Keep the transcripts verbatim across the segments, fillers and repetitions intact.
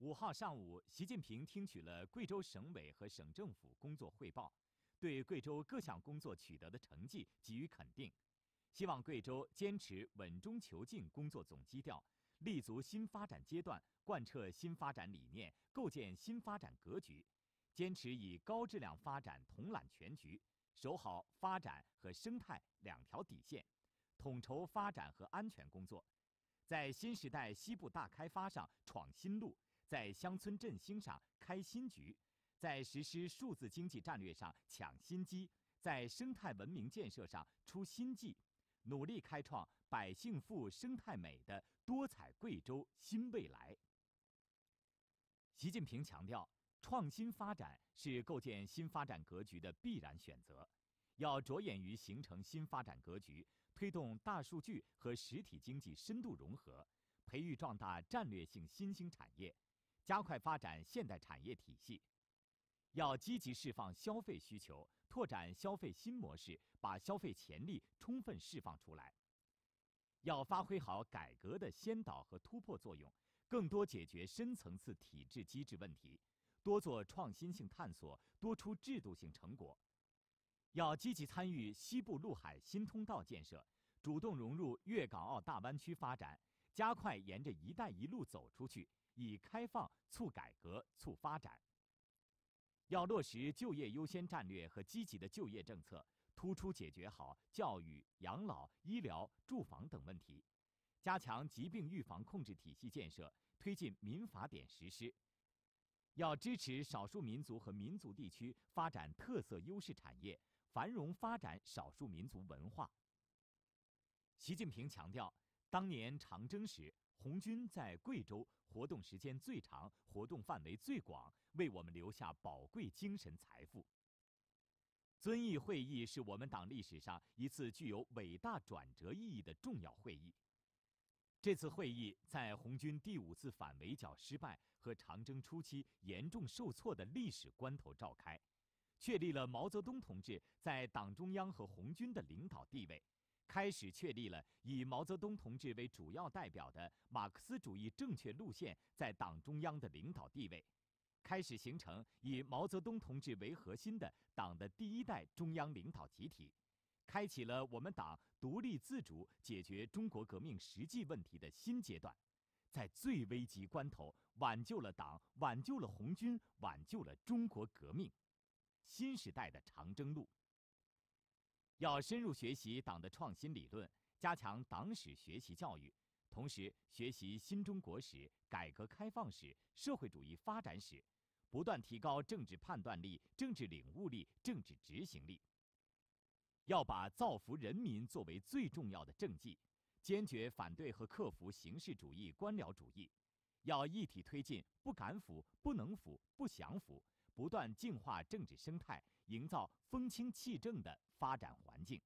五号上午，习近平听取了贵州省委和省政府工作汇报，对贵州各项工作取得的成绩给予肯定，希望贵州坚持稳中求进工作总基调，立足新发展阶段，贯彻新发展理念，构建新发展格局，坚持以高质量发展统揽全局，守好发展和生态两条底线，统筹发展和安全工作，在新时代西部大开发上闯新路，在乡村振兴上开新局，在实施数字经济战略上抢新机，在生态文明建设上出新绩，努力开创百姓富、生态美的多彩贵州新未来。习近平强调，创新发展是构建新发展格局的必然选择，要着眼于形成新发展格局，推动大数据和实体经济深度融合，培育壮大战略性新兴产业，加快发展现代产业体系。要积极释放消费需求，拓展消费新模式，把消费潜力充分释放出来。要发挥好改革的先导和突破作用，更多解决深层次体制机制问题，多做创新性探索，多出制度性成果。要积极参与西部陆海新通道建设，主动融入粤港澳大湾区发展，加快沿着“一带一路”走出去，以开放促改革、促发展。要落实就业优先战略和积极的就业政策，突出解决好教育、养老、医疗、住房等问题，加强疾病预防控制体系建设，推进民法典实施。要支持少数民族和民族地区发展特色优势产业，繁荣发展少数民族文化。习近平强调，当年长征时，红军在贵州活动时间最长，活动范围最广，为我们留下宝贵精神财富。遵义会议是我们党历史上一次具有伟大转折意义的重要会议。这次会议在红军第五次反围剿失败和长征初期严重受挫的历史关头召开，确立了毛泽东同志在党中央和红军的领导地位，开始确立了以毛泽东同志为主要代表的马克思主义正确路线在党中央的领导地位，开始形成以毛泽东同志为核心的党的第一代中央领导集体，开启了我们党独立自主解决中国革命实际问题的新阶段，在最危急关头挽救了党，挽救了红军，挽救了中国革命。新时代的长征路。要深入学习党的创新理论，加强党史学习教育，同时学习新中国史、改革开放史、社会主义发展史，不断提高政治判断力、政治领悟力、政治执行力。要把造福人民作为最重要的政绩，坚决反对和克服形式主义、官僚主义，要一体推进不敢腐、不能腐、不想腐，不断净化政治生态，营造风清气正的发展环境。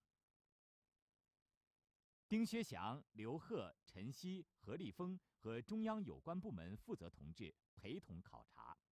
丁薛祥、刘鹤、陈希、何立峰和中央有关部门负责同志陪同考察。